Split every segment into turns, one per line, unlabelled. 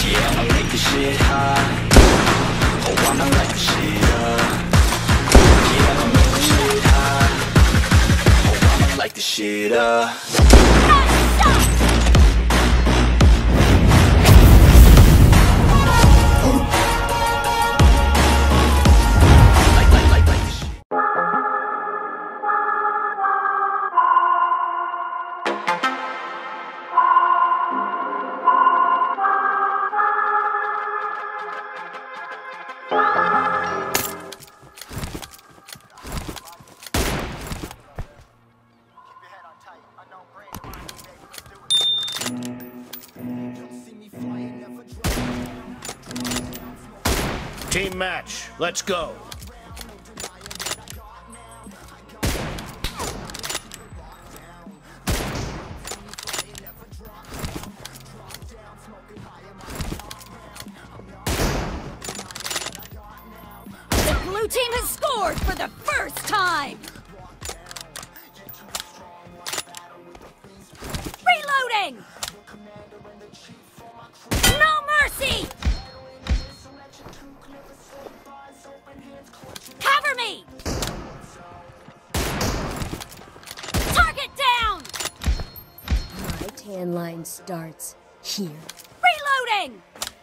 Yeah, I'ma make this shit hot. Oh, I'ma light this shit up. Yeah, I'ma make this shit hot. Oh, I'ma light this shit up.
Team match, let's go.
The blue team has scored for the first time. Reloading! No mercy! Cover me! Target down!
My tan line starts here.
Reloading!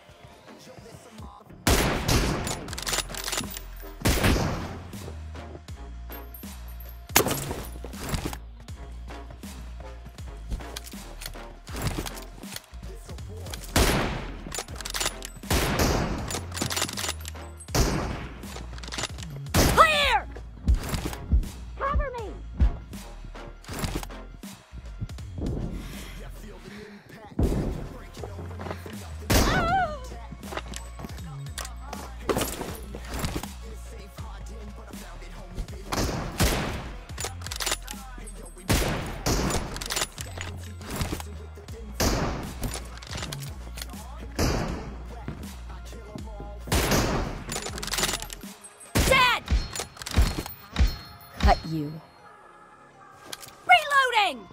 Clear! Cover me! Dead!
Cut you.
Reloading!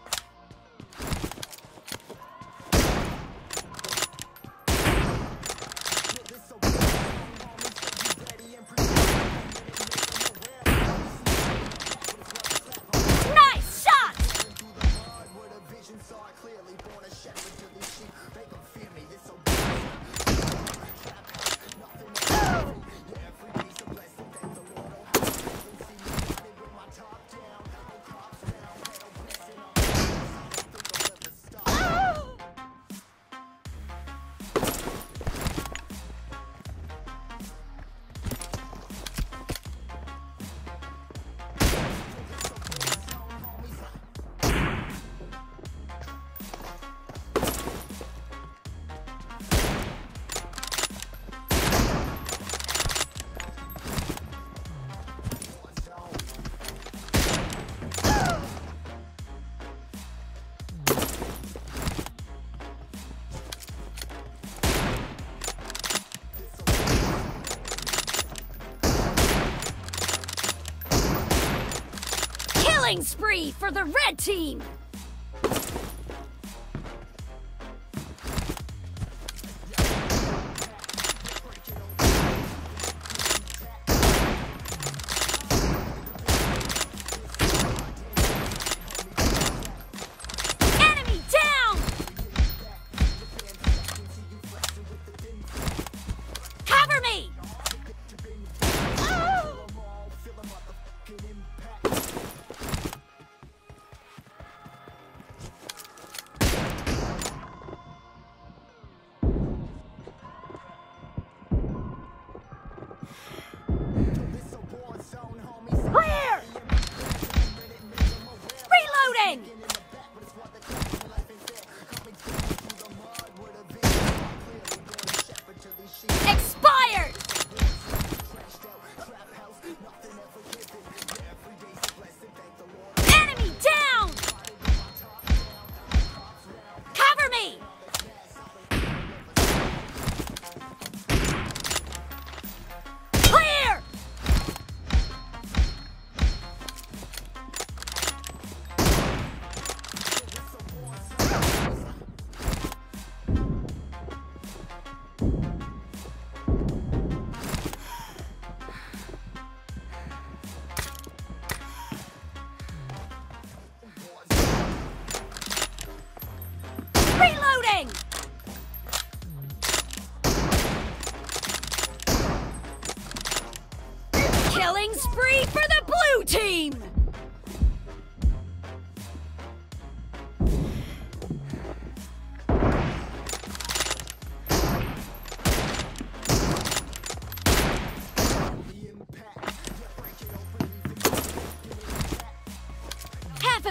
Nice shot! Killing spree for the red team! Enemy down! Cover me! Clear! Reloading! Expired! Enemy down! Cover me! Clear!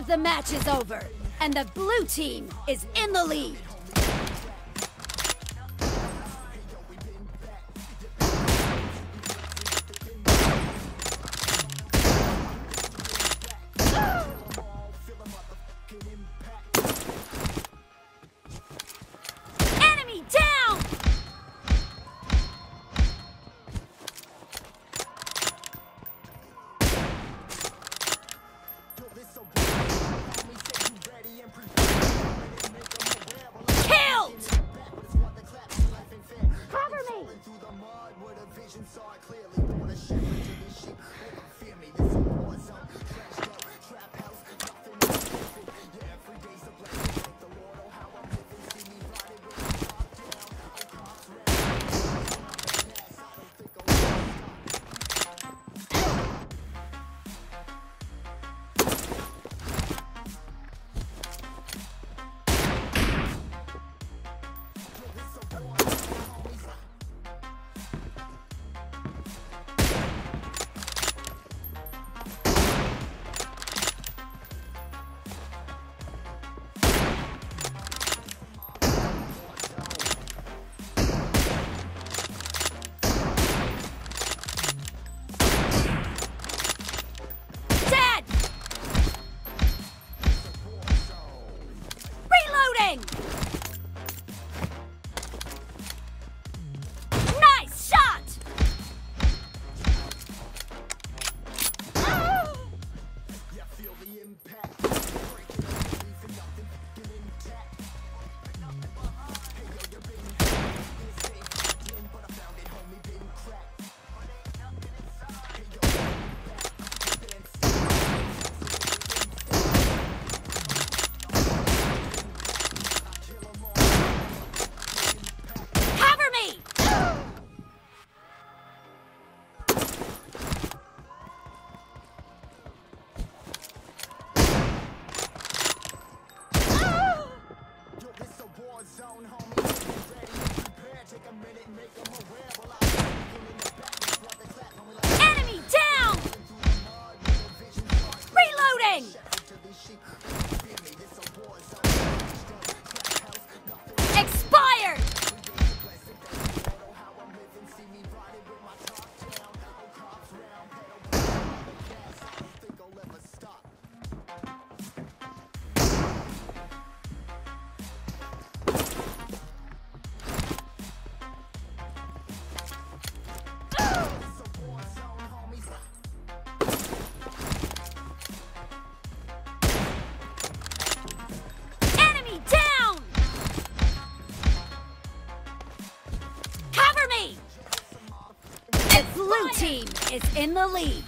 the match is over, and the blue team is in the lead. Enemy down! Killed! Cover me! Dead! Reloading! Nice shot! Cover me! Enemy down! Reloading! Expired! Enemy down! Cover me! The blue team is in the lead.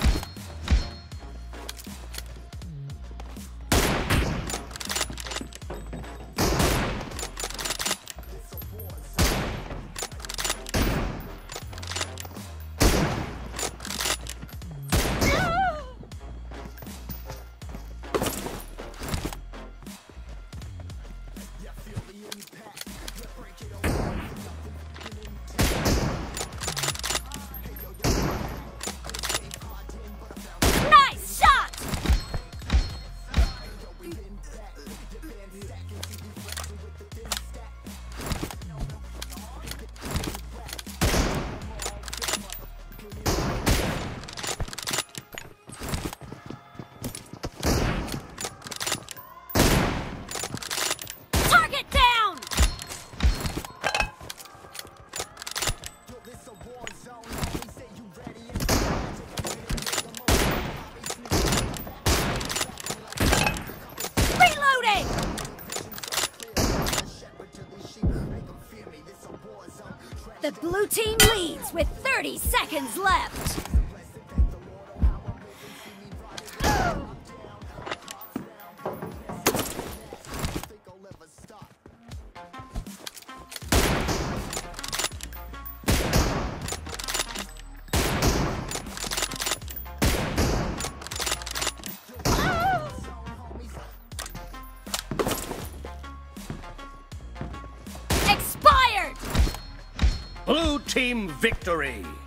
Nice shot! Target down! Reloading! The blue team leads with 30 seconds left.
Blue team victory!